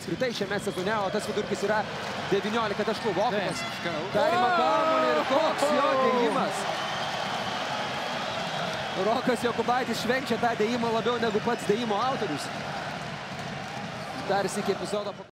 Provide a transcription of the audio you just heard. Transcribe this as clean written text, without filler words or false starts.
apskritai šiame sezone, o tas vidurkis yra 19 taškų. Vokumas perima kamuolį ir koks jo dėjimas. Rokas Jokubaitis švenčia tą dėjimą labiau negu pats dėjimo autorius. Dar sykį epizodą